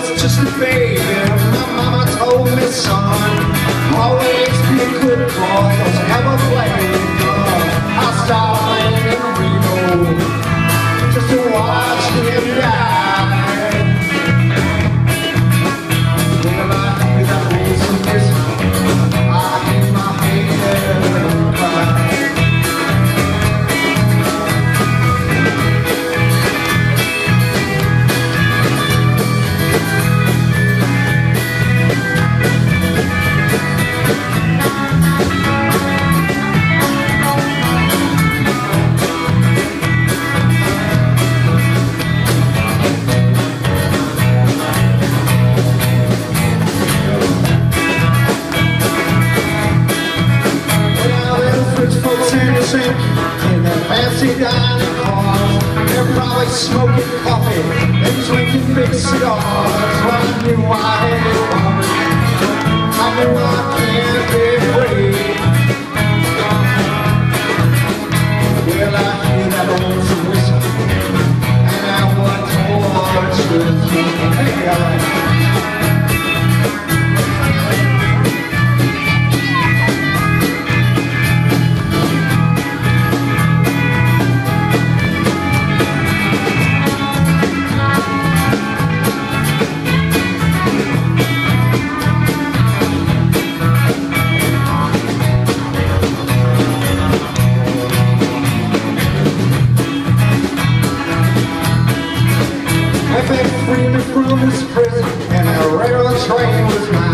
was just a baby, my mama told me, son, always be a good boy, don't ever play with God. I started playing in Reno just to watch him die. Well, I knew that was a miss. I hit my head and cried. In their fancy dining cars, they're probably smoking coffee and drinking big cigars. Well, I knew I had it coming. I knew I can't be afraid. Well, I hear that old whistle, and I want torches. Hey, guys. They freed me from this prison, and a regular train was mine.